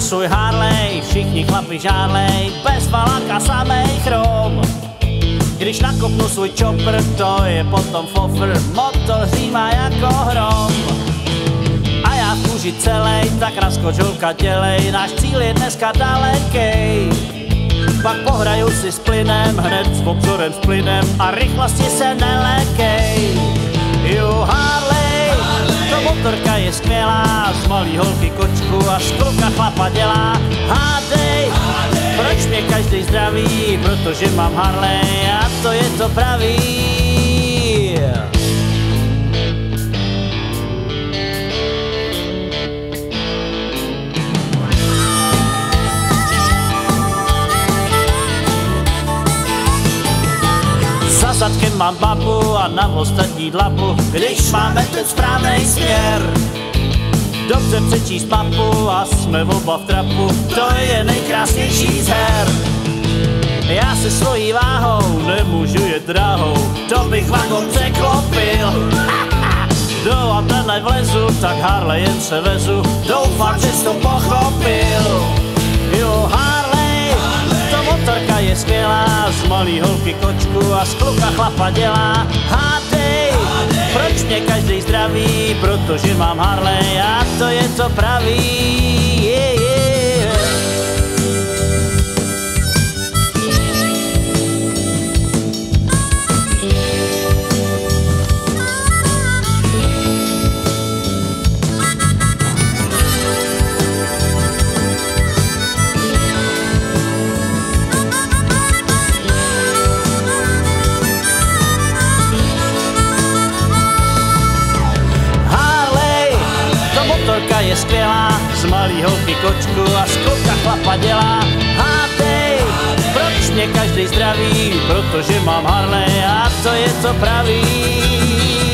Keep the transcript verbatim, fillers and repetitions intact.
svůj Harley, všichni chlapi žádlej, bez valáka samej chrom. Když nakopnu svůj chopper, to je potom fofr, motor hřímá jako hrom. A já v kůži celej, tak naskoč holka dělej, náš cíl je dneska dalekej. Pak pohraju si s plynem, hned s obzorem s plynem a rychlosti se nelekej. Jo Harley, to motorka je skvělá, z malý holky kočku a z kluka chlapa dělá. Hádej, proč mě každý zdraví, protože mám Harley a to je to pravý. Za zadkem mám babu a na ostatní dlabu, když máme ten správnej směr. Dobře přečíst mapu a jsme oba v trapu, to je nejkrásnější z her. Já se svojí váhou nemůžu jet dráhou, to bych vagon překlopil. Do antenne vlezu, tak Harley jen se vezu, doufám, že jsi to pochopil. Jo Harley, to motorka je skvělá, z malý holky kočku a z kluka chlapa dělá. Hádej, proč mě každý zdraví, protože mám Harley a to je to pravý. Yeah, yeah. Motorka je skvělá, z malý holky kočku a z kluka chlapa dělá. Hádej, proč mě každý zdraví, protože mám Harley a to je to pravý.